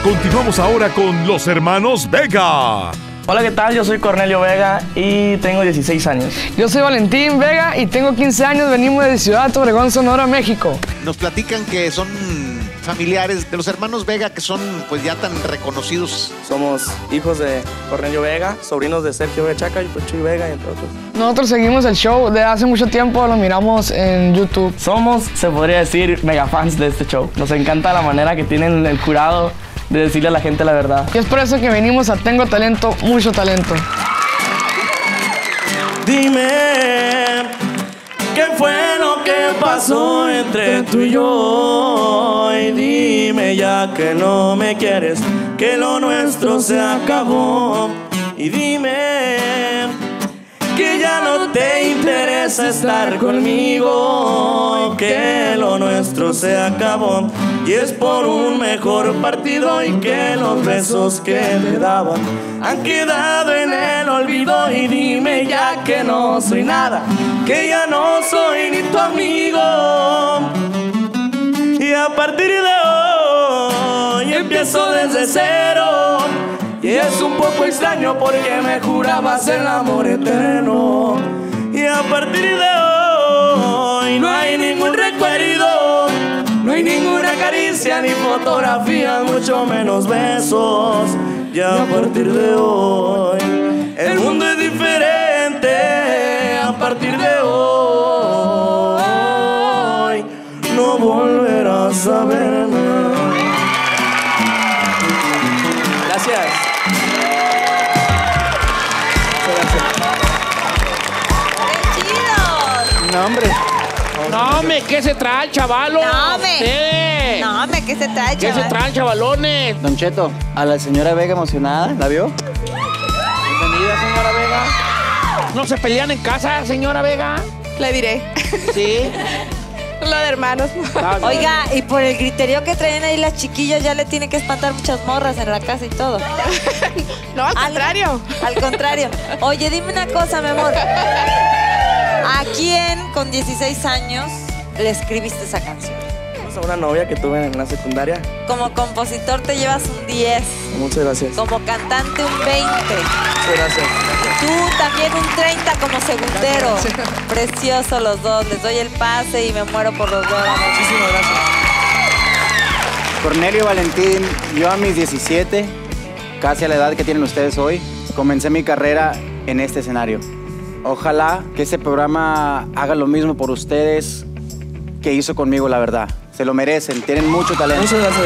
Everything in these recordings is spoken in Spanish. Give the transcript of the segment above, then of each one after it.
Continuamos ahora con los hermanos Vega. Hola, ¿qué tal? Yo soy Cornelio Vega y tengo 16 años. Yo soy Valentín Vega y tengo 15 años. Venimos de Ciudad Obregón, Sonora, México. Nos platican que son familiares de los hermanos Vega, que son pues ya tan reconocidos. Somos hijos de Cornelio Vega, sobrinos de Sergio Vega Chaca y pues Chuy Vega, entre otros. Nosotros seguimos el show de hace mucho tiempo, lo miramos en YouTube. Somos, se podría decir, mega fans de este show. Nos encanta la manera que tienen el jurado de decirle a la gente la verdad. Y es por eso que venimos a Tengo Talento, mucho talento. Dime, ¿qué fue lo que pasó entre tú y yo? Y dime ya que no me quieres, que lo nuestro se acabó. Y dime que ya no te interesa estar conmigo, que lo nuestro se acabó. Y es por un mejor partido y que los besos que te daban han quedado en el olvido. Y dime ya que no soy nada, que ya no soy ni tu amigo. Y a partir de hoy empiezo desde cero. Y es un poco extraño porque me jurabas el amor eterno. Y a partir de hoy no hay ningún recuerdo, no hay ninguna caricia ni fotografía, mucho menos besos. Y a partir de hoy el mundo es diferente. A partir de hoy no volverás a verme. Gracias. No, hombre. No, hombre, ¿qué se trae, chavalos? No, hombre. Sí. No, hombre, ¿qué se trae, ¿Qué chaval? se traen, chavalones? Don Cheto, a la señora Vega emocionada, ¿la vio? Bienvenida, señora Vega. ¿No se pelean en casa, señora Vega? Le diré. Sí. Lo de hermanos. Oiga, y por el griterío que traen ahí las chiquillas, ya le tienen que espantar muchas morras en la casa y todo. No, al contrario. Al contrario. Oye, dime una cosa, mi amor. ¿A quién con 16 años le escribiste esa canción? A una novia que tuve en la secundaria. Como compositor te llevas un 10. Muchas gracias. Como cantante un 20. Muchas gracias. Tú también un 30 como segundero. Precioso los dos. Les doy el pase y me muero por los dos. Muchísimas gracias. Cornelio Valentín, yo a mis 17, casi a la edad que tienen ustedes hoy, comencé mi carrera en este escenario. Ojalá que este programa haga lo mismo por ustedes que hizo conmigo, la verdad. Se lo merecen, tienen mucho talento. Muchas gracias.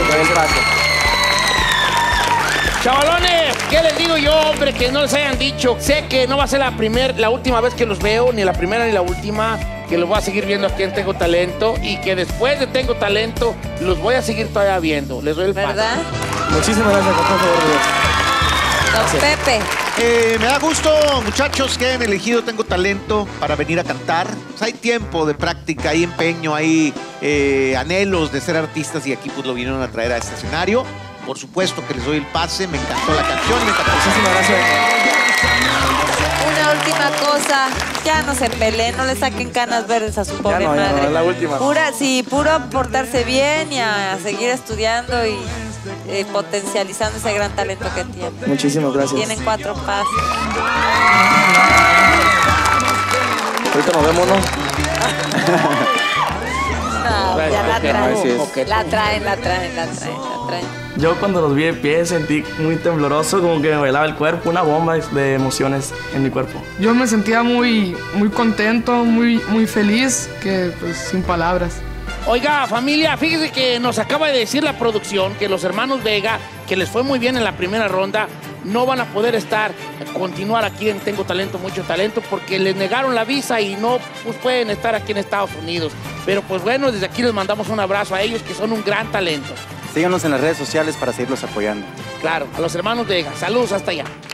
Chavalones, ¿qué les digo yo, hombre, que no les hayan dicho? Sé que no va a ser la última vez que los veo, ni la primera ni la última, que los voy a seguir viendo aquí en Tengo Talento y que después de Tengo Talento los voy a seguir todavía viendo. Les doy el paso. ¿Verdad? Muchísimas gracias, por favor. Don Pepe. Me da gusto, muchachos, que han elegido Tengo Talento para venir a cantar. Pues hay tiempo de práctica, hay empeño, hay anhelos de ser artistas y aquí pues lo vinieron a traer a este escenario. Por supuesto que les doy el pase, me encantó la canción. Muchísimas gracias. Una última cosa, ya no se peleen, no le saquen canas verdes a su pobre madre. Ya no, es la última. Puro portarse bien y a seguir estudiando y potencializando ese gran talento que tienen. Muchísimas gracias. Tienen 4 pases. Ahorita nos vemos, ¿no? No, ya la traen. Okay. La traen. Yo cuando los vi de pie sentí muy tembloroso, como que me bailaba el cuerpo, una bomba de emociones en mi cuerpo. Yo me sentía muy contento, muy feliz, que pues sin palabras. Oiga, familia, fíjese que nos acaba de decir la producción que los hermanos Vega, que les fue muy bien en la primera ronda, no van a poder continuar aquí en Tengo Talento, mucho talento, porque les negaron la visa y no pues, pueden estar aquí en Estados Unidos. Pero pues bueno, desde aquí les mandamos un abrazo a ellos, que son un gran talento. Síganos en las redes sociales para seguirlos apoyando. Claro, a los hermanos Vega. Saludos hasta allá.